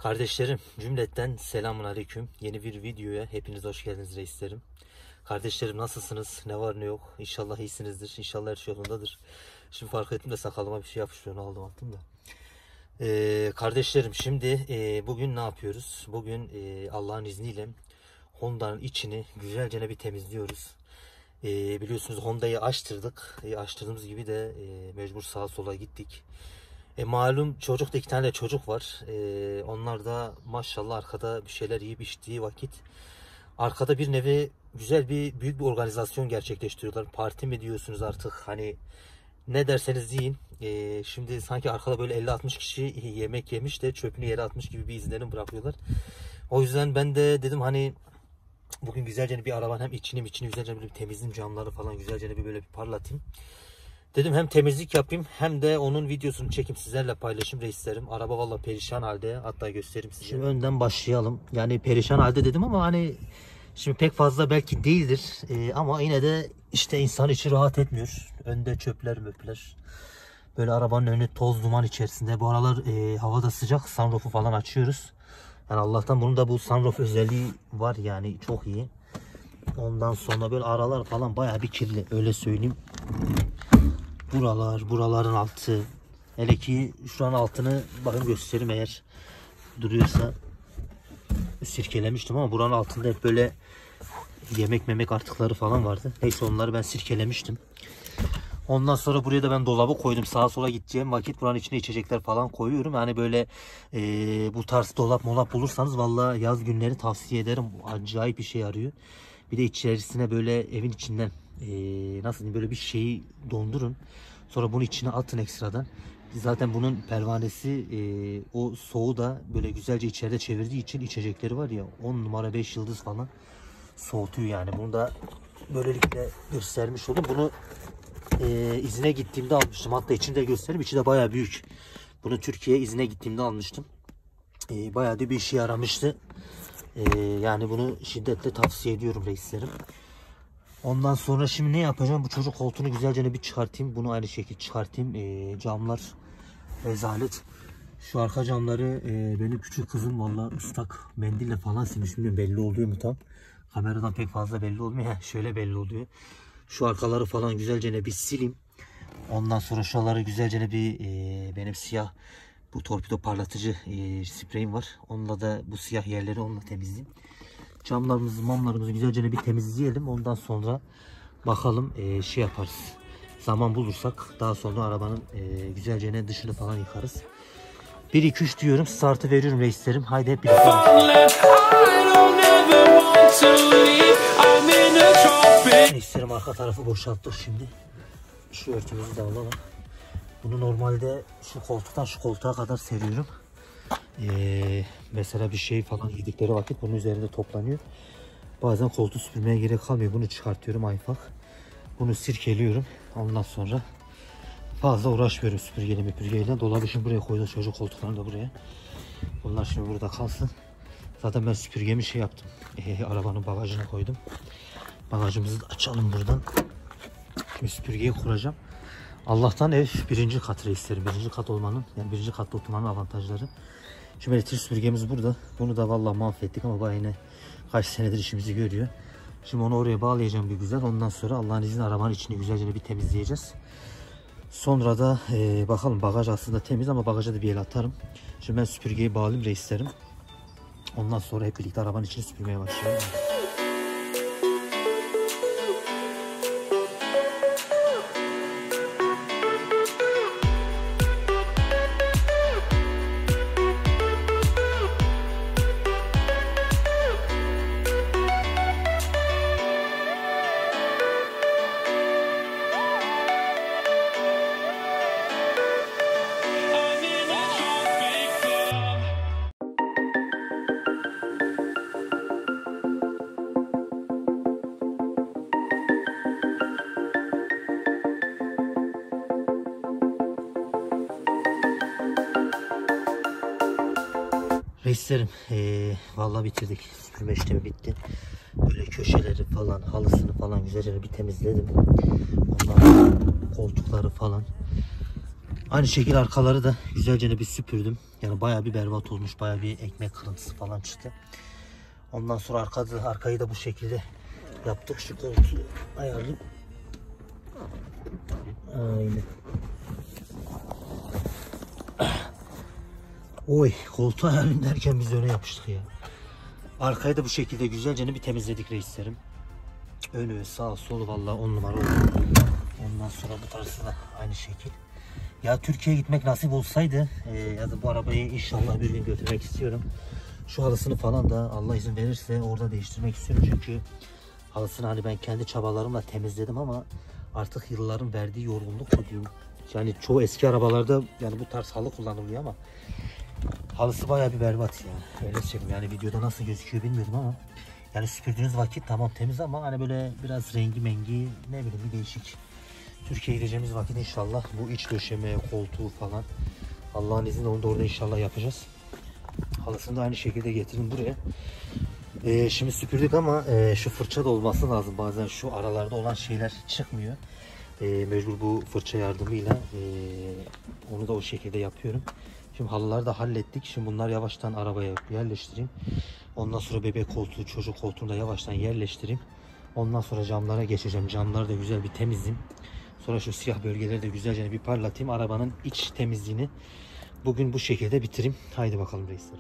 Kardeşlerim, cümletten selamun aleyküm. Yeni bir videoya hepiniz hoş geldiniz reislerim. Kardeşlerim, nasılsınız? Ne var ne yok? İnşallah iyisinizdir. İnşallah her şey yolundadır. Şimdi fark ettim de sakalıma bir şey yapışıyor. Onu aldım attım da. Kardeşlerim, şimdi bugün ne yapıyoruz? Bugün Allah'ın izniyle Honda'nın içini güzelce bir temizliyoruz. Biliyorsunuz Honda'yı açtırdık. Açtırdığımız gibi de mecbur sağa sola gittik. Malum çocukta 2 tane çocuk var. Onlar da maşallah arkada bir şeyler yiyip içtiği vakit arkada bir nevi güzel büyük bir organizasyon gerçekleştiriyorlar. Parti mi diyorsunuz artık, hani ne derseniz deyin. Şimdi sanki arkada böyle 50-60 kişi yemek yemiş de çöpünü yere atmış gibi bir izlenim bırakıyorlar. O yüzden ben de dedim hani bugün güzelce bir arabanın hem içini güzelce bir temizleyeyim, camları falan güzelce bir böyle bir parlatayım. Dedim hem temizlik yapayım hem de onun videosunu çekeyim, sizlerle paylaşayım reislerim. Araba vallahi perişan halde, hatta göstereyim size. Şimdi önden başlayalım. Yani perişan halde dedim ama hani şimdi pek fazla belki değildir. Ama yine de işte insan içi rahat etmiyor. Önde çöpler möpler. Böyle arabanın önü toz duman içerisinde. Bu aralar havada sıcak, sunroof'u falan açıyoruz. Yani Allah'tan bunun da bu sunroof özelliği var, yani çok iyi. Ondan sonra böyle aralar falan bayağı bir kirli, öyle söyleyeyim. Buraların altı, hele ki şuranın altını bakın göstereyim, eğer duruyorsa sirkelemiştim ama buranın altında hep böyle yemek artıkları falan vardı. Neyse, onları ben sirkelemiştim. Ondan sonra buraya da ben dolabı koydum. Sağa sola gideceğim vakit buranın içine içecekler falan koyuyorum. Yani böyle bu tarz dolap bulursanız vallahi yaz günleri tavsiye ederim. Acayip bir şey arıyor. Bir de içerisine böyle evin içinden nasıl diyeyim, böyle bir şeyi dondurun. Sonra bunu içine atın ekstradan. Zaten bunun pervanesi o soğuğu da böyle güzelce içeride çevirdiği için içecekleri var ya 10 numara 5 yıldız falan soğutuyor yani. Bunu da böylelikle göstermiş oldum. Bunu izine gittiğimde almıştım. Hatta içini de göstereyim. İçi de bayağı büyük. Bunu Türkiye izine gittiğimde almıştım. Bayağı da bir işe yaramıştı. Yani bunu şiddetle tavsiye ediyorum reislerim. Ondan sonra şimdi ne yapacağım? Bu çocuk koltuğunu güzelce bir çıkartayım. Bunu aynı şekilde çıkartayım. Camlar rezalet. Şu arka camları benim küçük kızım vallahi ıslak mendille falan silmiş. Bilmiyorum belli oluyor mu tam. Kameradan pek fazla belli olmuyor. Şöyle belli oluyor. Şu arkaları falan güzelce bir sileyim. Ondan sonra şuraları güzelce bir benim siyah bu torpido parlatıcı spreyim var. Onunla da bu siyah yerleri onunla temizleyeyim. Mamlarımızı güzelce bir temizleyelim. Ondan sonra bakalım şey yaparız. Zaman bulursak daha sonra arabanın güzelce dışını falan yıkarız. 1 2 3 diyorum. Startı veriyorum reislerim. Haydi hep birlikte. Reislerim, arka tarafı boşalttık şimdi. Şu örtümüzü de alalım. Bunu normalde şu koltuktan şu koltuğa kadar seriyorum. Mesela bir şey falan yedikleri vakit bunun üzerinde toplanıyor. Bazen koltuğu süpürmeye gerek kalmıyor. Bunu çıkartıyorum ayfak. Bunu sirkeliyorum. Ondan sonra fazla uğraşmıyorum süpürgeyle. Dolabı şimdi buraya koydum. Çocuk koltuklarını da buraya. Bunlar şimdi burada kalsın. Zaten ben süpürgemi şey yaptım. Arabanın bagajına koydum. Bagajımızı da açalım buradan. Şimdi süpürgeyi kuracağım. Allah'tan ev 1. kat reislerim. 1. kat olmanın, yani 1. katta oturmanın avantajları. Şimdi elektrik süpürgemiz burada. Bunu da vallahi mahvettik ama bayağı yine kaç senedir işimizi görüyor. Şimdi onu oraya bağlayacağım bir güzel. Ondan sonra Allah'ın izniyle arabanın içini güzelce bir temizleyeceğiz. Sonra da bakalım, bagaj aslında temiz ama bagaja da bir el atarım. Şimdi ben süpürgeyi bağlayayım reislerim. Ondan sonra hep birlikte arabanın içini süpürmeye başlayalım. Reislerim, vallahi bitirdik. Süpürme işlemi bitti. Böyle köşeleri falan, halısını falan güzelce bir temizledim. Ondan sonra koltukları falan. Aynı şekilde arkaları da güzelce bir süpürdüm. Yani bayağı bir berbat olmuş. Bayağı bir ekmek kırıntısı falan çıktı. Ondan sonra arkayı da bu şekilde yaptık. Şu koltuğu ayarlayayım. Aynen. Oy, koltuğu ayarlayayım derken biz öne yapıştık ya. Arkayı da bu şekilde güzelce bir temizledik reislerim. Önü, sağ, solu vallahi 10 numara oldu. Ondan sonra bu tarafı da aynı şekil. Ya Türkiye'ye gitmek nasip olsaydı ya da bu arabayı inşallah bir gün götürmek istiyorum. Şu halısını falan da Allah izin verirse orada değiştirmek istiyorum. Çünkü halısını hani ben kendi çabalarımla temizledim ama artık yılların verdiği yorgunluk mu diyeyim. Yani çoğu eski arabalarda yani bu tarz halı kullanılıyor ama halısı bayağı bir berbat ya. Öyle söyleyeyim, yani videoda nasıl gözüküyor bilmiyorum ama yani süpürdüğünüz vakit tamam temiz ama hani böyle biraz rengi mengi ne bileyim bir değişik. Türkiye'ye gideceğimiz vakit inşallah bu iç döşeme, koltuğu falan Allah'ın izniyle onu da orada inşallah yapacağız. Halısını da aynı şekilde getirin buraya. Şimdi süpürdük ama şu fırça da olması lazım. Bazen şu aralarda olan şeyler çıkmıyor. Mecbur bu fırça yardımıyla onu da o şekilde yapıyorum. Şimdi halıları da hallettik. Şimdi bunlar yavaştan arabaya yerleştireyim. Ondan sonra bebek koltuğu, çocuk koltuğunu da yavaştan yerleştireyim. Ondan sonra camlara geçeceğim. Camları da güzel bir temizleyeyim. Sonra şu siyah bölgeleri de güzelce bir parlatayım. Arabanın iç temizliğini bugün bu şekilde bitireyim. Haydi bakalım reisler.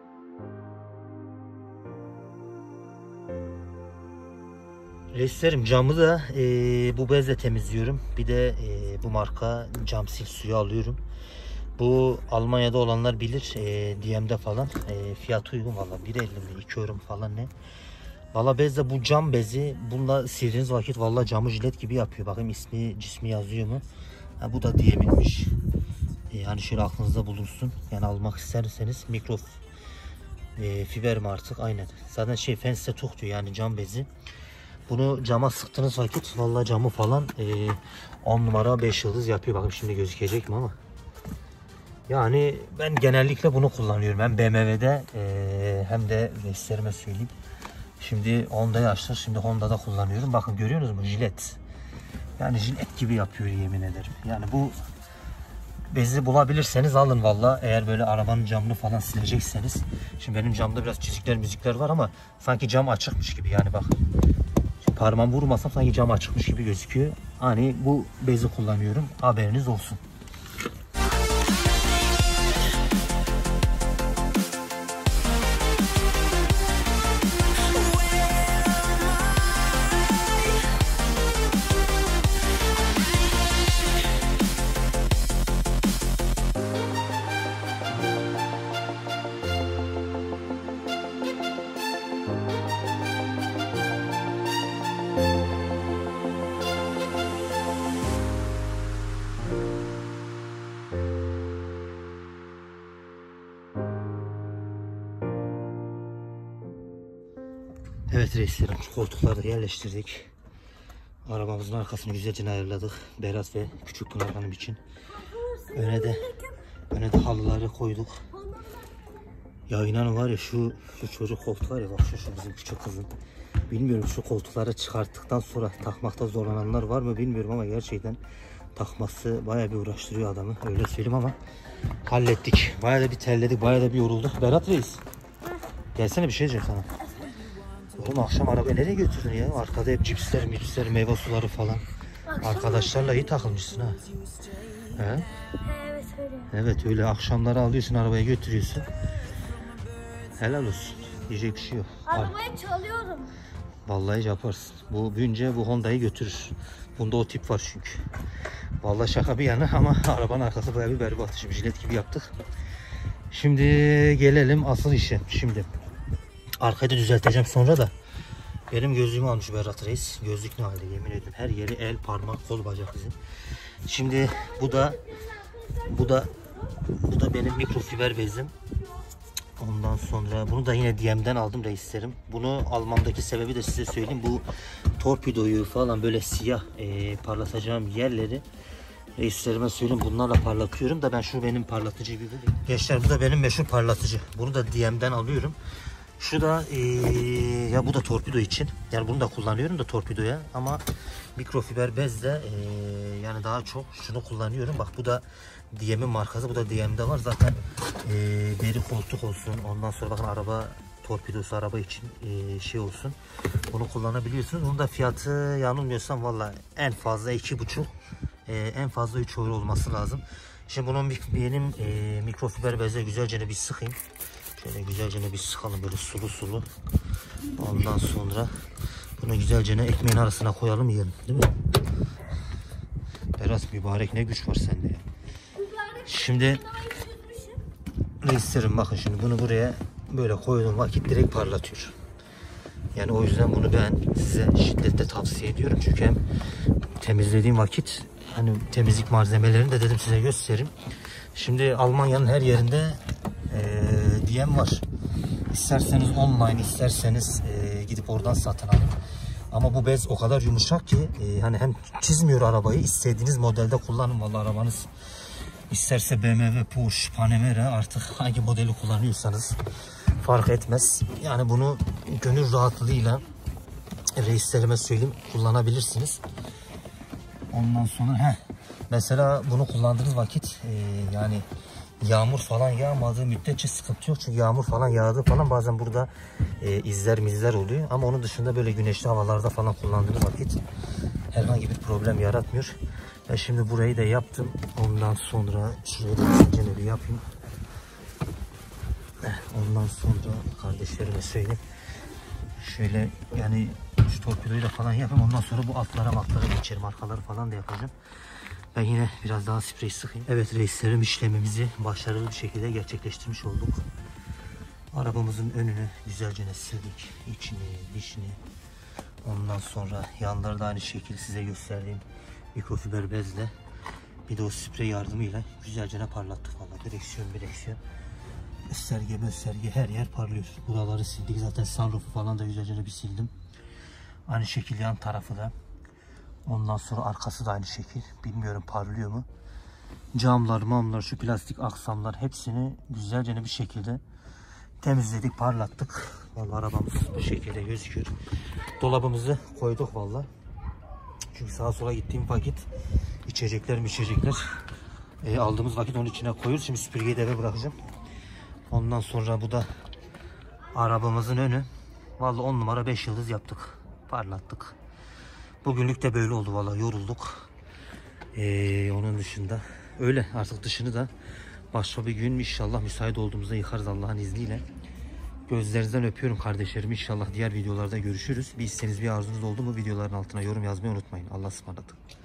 Reislerim camı da bu bezle temizliyorum. Bir de bu marka cam sil suyu alıyorum. Bu Almanya'da olanlar bilir. DM'de falan fiyatı uygun valla. 1.50 mi 2 euro falan ne. Valla bezle bu cam bezi bununla sildiğiniz vakit valla camı jilet gibi yapıyor. Bakayım ismi cismi yazıyor mu? Ha, bu da DM'miş. Hani şöyle aklınızda bulunsun. Yani almak isterseniz mikro fiber mi artık aynen. Zaten şey Fenster Tuch diyor yani cam bezi. Bunu cama sıktığınız vakit vallahi camı falan 10 numara 5 yıldız yapıyor. Bakın şimdi gözükecek mi ama. Yani ben genellikle bunu kullanıyorum. Hem BMW'de hem de reislerime söyleyeyim. Şimdi Honda'yı açtım. Şimdi Honda'da kullanıyorum. Bakın görüyorsunuz mu? Jilet. Yani jilet gibi yapıyor yemin ederim. Yani bu bezi bulabilirseniz alın valla. Eğer böyle arabanın camını falan silecekseniz. Şimdi benim camda biraz çizikler var ama sanki cam açıkmış gibi yani bak. Parmağım vurmasam sanki cam açıkmış gibi gözüküyor. Hani bu bezi kullanıyorum. Haberiniz olsun. Evet reislerim, koltukları da yerleştirdik. Arabamızın arkasını güzelce ayarladık. Berat ve küçük Pınar Hanım için. Öne de halıları koyduk. Ya inanın var ya şu çocuk koltuğu var ya bak şu bizim küçük kızın. Bilmiyorum şu koltukları çıkarttıktan sonra takmakta zorlananlar var mı bilmiyorum ama gerçekten takması bayağı bir uğraştırıyor adamı. Öyle söyleyeyim ama hallettik. Bayağı da bir terledik, bayağı da bir yorulduk. Berat reis. Gelsene bir şey diyeceğim sana. Oğlum akşam arabayı nereye götürdün ya? Arkada hep cipsler, meyve suları falan. Arkadaşlarla iyi takılmışsın ha. He? Evet öyle. Evet öyle akşamları alıyorsun arabaya götürüyorsun. Helal olsun. Diyecek bir şey yok. Arabayı çalıyorum. Vallahi yaparsın. Bu büyünce bu Honda'yı götürür. Bunda o tip var çünkü. Vallahi şaka bir yana ama arabanın arkası bayağı bir berbat. Şimdi jilet gibi yaptık. Şimdi gelelim asıl işe. Şimdi arkayı da düzelteceğim sonra da. Benim gözlüğümü almış Berat Reis. Gözlük ne halde yemin ediyorum. Her yeri el, parmak, kol, bacak bizim. Şimdi bu da benim mikrofiber bezim. Ondan sonra bunu da yine DM'den aldım reislerim. Bunu almamdaki sebebi de size söyleyeyim. Bu torpidoyu falan böyle siyah parlatacağım yerleri reislerime söyleyeyim. Bunlarla parlatıyorum da ben şu benim parlatıcı gibi değil. Gençler bu da benim meşhur parlatıcı. Bunu da DM'den alıyorum. Şu da ya bu da torpido için. Yani bunu da kullanıyorum da torpidoya ama mikrofiber bezle yani daha çok şunu kullanıyorum. Bak bu da DM'in markası. Bu da DM'de var. Zaten deri koltuk olsun. Ondan sonra bakın araba torpidosu araba için şey olsun. Bunu kullanabiliyorsunuz. Bunun da fiyatı yanılmıyorsam valla en fazla 2,5 en fazla 3 euro olması lazım. Şimdi bunun benim mikrofiber bezle güzelce bir sıkayım. Şöyle güzelce bir sıkalım böyle sulu sulu. Ondan sonra bunu güzelce ekmeğin arasına koyalım yiyelim, değil mi? Berat mübarek ne güç var sende ya. Şimdi reislerim bakın şimdi bunu buraya böyle koyduğum vakit direkt parlatıyor. Yani o yüzden bunu ben size şiddetle tavsiye ediyorum. Çünkü hem temizlediğim vakit hani temizlik malzemelerini de dedim size göstereyim. Şimdi Almanya'nın her yerinde DM var. İsterseniz online, isterseniz gidip oradan satın alın. Ama bu bez o kadar yumuşak ki hani hem çizmiyor arabayı, istediğiniz modelde kullanın. Vallahi arabanız isterse BMW, Porsche, Panamera, artık hangi modeli kullanıyorsanız fark etmez. Yani bunu gönül rahatlığıyla reislerime söyleyeyim kullanabilirsiniz. Ondan sonra mesela bunu kullandığınız vakit yani yağmur falan yağmadığı müddetçe sıkıntı yok. Çünkü yağmur falan yağdığı falan bazen burada izler oluyor. Ama onun dışında böyle güneşli havalarda falan kullandığınız vakit herhangi bir problem yaratmıyor. Ben şimdi burayı da yaptım. Ondan sonra şurayı da bir yapayım. Ondan sonra kardeşlerime söyleyeyim. Şöyle yani şu torpidoyu da falan yapayım. Ondan sonra bu altlara geçerim. Arkaları falan da yapacağım. Ben yine biraz daha sprey sıkayım. Evet reislerim, işlemimizi başarılı bir şekilde gerçekleştirmiş olduk. Arabamızın önünü güzelce sildik. İçini, dışını. Ondan sonra yanları da aynı şekilde size gösterdiğim mikrofiber bezle. Bir de o sprey yardımıyla güzelce parlattık valla. Direksiyon. Gösterge her yer parlıyor. Buraları sildik. Zaten sunroofu falan da güzelce bir sildim. Aynı şekilde yan tarafı da. Ondan sonra arkası da aynı şekil. Bilmiyorum parlıyor mu. Camlar, şu plastik aksamlar hepsini güzelce bir şekilde temizledik, parlattık. Vallahi arabamız bu şekilde gözüküyor. Dolabımızı koyduk vallahi. Çünkü sağa sola gittiğim vakit içecekler aldığımız vakit onun içine koyuyoruz. Şimdi süpürgeyi de eve bırakacağım. Ondan sonra bu da arabamızın önü. Vallahi 10 numara 5 yıldız yaptık. Parlattık. Bugünlük de böyle oldu vallahi, yorulduk. Onun dışında öyle, artık dışını da başka bir gün inşallah müsait olduğumuzda yıkarız Allah'ın izniyle. Gözlerinizden öpüyorum kardeşlerim. İnşallah diğer videolarda görüşürüz. Bir isteğiniz, bir arzunuz oldu mu videoların altına yorum yazmayı unutmayın. Allah'a ısmarladık.